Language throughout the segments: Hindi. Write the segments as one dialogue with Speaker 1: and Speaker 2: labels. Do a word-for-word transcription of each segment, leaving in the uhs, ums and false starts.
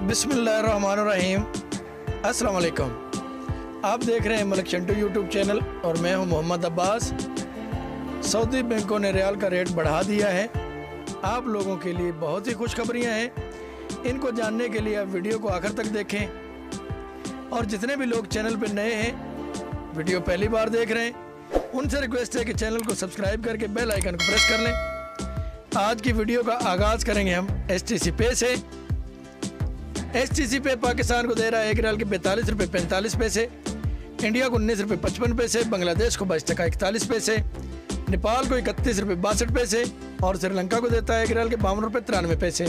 Speaker 1: बिस्मिल्लाहिर्रहमानिर्रहीम। अस्सलाम वालेकुम। आप देख रहे हैं मलिक चंटू यूट्यूब चैनल और मैं हूं मोहम्मद अब्बास। सऊदी बैंकों ने रियाल का रेट बढ़ा दिया है। आप लोगों के लिए बहुत ही खुशखबरियां हैं। इनको जानने के लिए आप वीडियो को आखिर तक देखें। और जितने भी लोग चैनल पर नए हैं, वीडियो पहली बार देख रहे हैं, उनसे रिक्वेस्ट है कि चैनल को सब्सक्राइब करके बेल आइकन को प्रेस कर लें। आज की वीडियो का आगाज़ करेंगे हम एच टी सी पे से। एच टी सी पे पाकिस्तान को दे रहा है एक रियाल के पैंतालीस रुपये पैंतालीस पैसे, इंडिया को उन्नीस रुपये पचपन पैसे, बांग्लादेश को बाईस टका इकतालीस पैसे, नेपाल को इकतीस रुपये बासठ पैसे और श्रीलंका को देता है एक रियाल के बावन रुपये तिरानवे पैसे।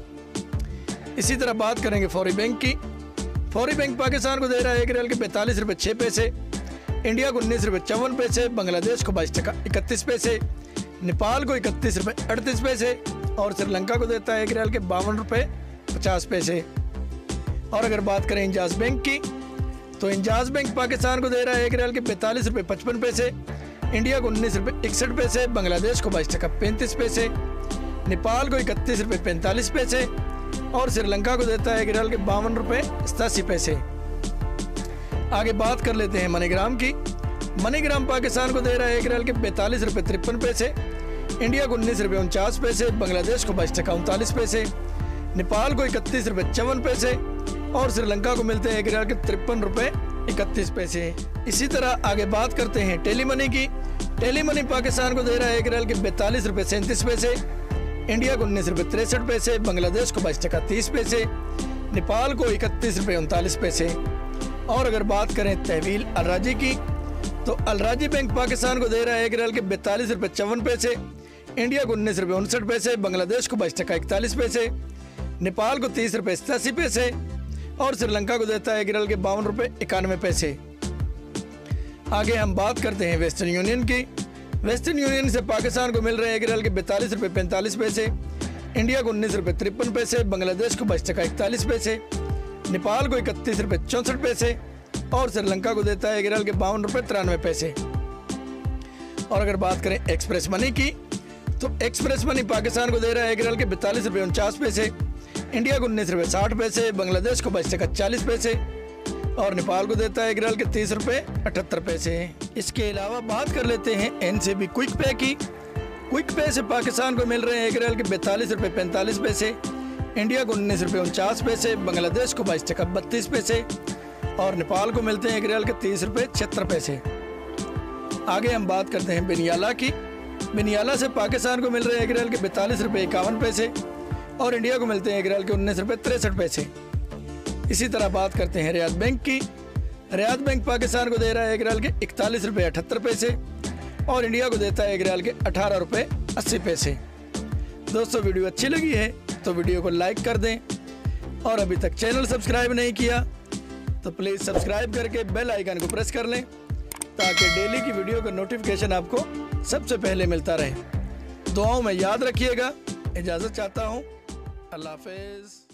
Speaker 1: इसी तरह बात करेंगे फौरी बैंक की। फौरी बैंक पाकिस्तान को दे रहा है एक रियाल के पैंतालीस रुपये छः पैसे, इंडिया को उन्नीस रुपये चौवन पैसे, बांग्लादेश को बाईस टका इकतीस पैसे, नेपाल को इकतीस रुपये अड़तीस पैसे और श्रीलंका को देता है एक रियाल के बावन रुपये पचास पैसे। और अगर बात करें इंजाज बैंक की, तो इंजाज बैंक पाकिस्तान को दे रहा है एक रियाल के पैंतालीस रुपये पचपन पैसे, इंडिया को उन्नीस रुपये इकसठ पैसे, बांग्लादेश को बाईस टका पैंतीस पैसे, नेपाल को इकतीस रुपये पैंतालीस पैसे और श्रीलंका को देता है एक रियाल के बावन रुपये सतासी पैसे। आगे बात कर लेते हैं मनीग्राम की। मनीग्राम पाकिस्तान को दे रहा है एक रियाल के पैंतालीस रुपये तिरपन पैसे, इंडिया को उन्नीस रुपये उनचास पैसे, बांग्लादेश को बाईस टका उनतालीस पैसे, नेपाल को इकतीस रुपये चौवन पैसे और श्रीलंका को मिलते हैं एक रियाल के तिरपन रुपये इकतीस पैसे। इसी तरह आगे बात करते हैं टेली मनी की। टेली मनी पाकिस्तान को दे रहा है एक रियाल के बैतालीस रुपये सैंतीस पैसे, इंडिया को उन्नीस रुपये तिरसठ पैसे, बांग्लादेश को बाईस टका तीस पैसे, नेपाल को इकतीस रुपये उनतालीस पैसे। और अगर बात करें तहवील अलराजी की, तो अलराजी बैंक पाकिस्तान को दे रहा है एक रियाल के बैतालीस रुपये चौवन पैसे, इंडिया को उन्नीस रुपये उनसठ पैसे, बांग्लादेश को बाईस टका इकतालीस पैसे, नेपाल को तीस रुपये सतासी पैसे और श्रीलंका को देता है एक रियाल के बावन रुपये इक्यानवे पैसे। आगे हम बात करते हैं वेस्टर्न यूनियन की। वेस्टर्न यूनियन से पाकिस्तान को मिल रहे हैं एक रियाल के बैतालीस रुपये पैंतालीस पैसे, इंडिया को उन्नीस रुपये तिरपन पैसे, बांग्लादेश को बाईस टका इकतालीस पैसे, नेपाल को इकतीस रुपये चौंसठ पैसे और श्रीलंका को देता है एक रियाल के बावन रुपये तिरानवे पैसे। और अगर बात करें एक्सप्रेस मनी की, तो एक्सप्रेस मनी पाकिस्तान को दे रहा है एक रियाल के बैतालीस रुपये उनचास पैसे, इंडिया को उन्नीस रुपये साठ पैसे, बांग्लादेश को बाईस टका चालीस पैसे और नेपाल को देता है एक रियाल के तीस रुपये अठहत्तर पैसे। इसके अलावा बात कर लेते हैं एन सी बी क्विक पे की। क्विक पे से पाकिस्तान को मिल रहे हैं एक रियाल के बैतालीस रुपये पैंतालीस पैसे, इंडिया को उन्नीस रुपये उनचास पैसे, बांग्लादेश को बाईस टका बत्तीस पैसे और नेपाल को मिलते हैं एक रियाल के तीस रुपये छिहत्तर पैसे। आगे हम बात करते हैं बिनियाला की। बिनियाला से पाकिस्तान को मिल रहे हैं एक रियाल के बैतालीस रुपये इक्यावन पैसे और इंडिया को मिलते हैं एक रियाल के उन्नीस रुपये तिरसठ पैसे। इसी तरह बात करते हैं रियाद बैंक की। रियाद बैंक पाकिस्तान को दे रहा है एक रियाल के इकतालीस रुपये अठहत्तर पैसे और इंडिया को देता है एक रियाल के अठारह रुपये अस्सी पैसे। दोस्तों, वीडियो अच्छी लगी है तो वीडियो को लाइक कर दें और अभी तक चैनल सब्सक्राइब नहीं किया तो प्लीज़ सब्सक्राइब करके बेल आइकन को प्रेस कर लें ताकि डेली की वीडियो का नोटिफिकेशन आपको सबसे पहले मिलता रहे। दुआओं में याद रखिएगा। इजाज़त चाहता हूँ। अल्लाह हाफ़िज़।